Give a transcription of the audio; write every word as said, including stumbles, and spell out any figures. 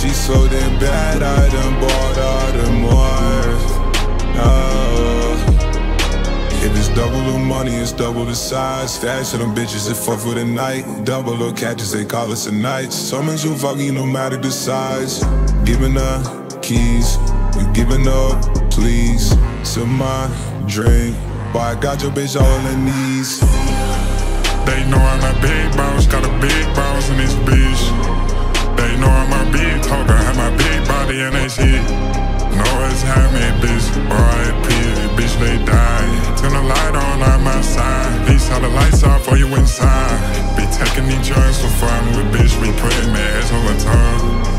She so damn bad, I done bought all the more. Oh. If it's double the money, it's double the size. Stash to them bitches, it fuck for the night. Double or catches, they call us a night. Summons you fucking no matter the size. Giving up keys, you giving up, please. To my drink, boy, I got your bitch all on her knees. They know I'm a big boss, got a big boss in this bitch. They know I'm a big talker, have my big body and they shit. Know it's how me, bitch, R I P, bitch, they die. Turn the light on on my side, please turn the lights off before you inside. Be taking these drugs for fun with bitch, be putting my ass on the tongue.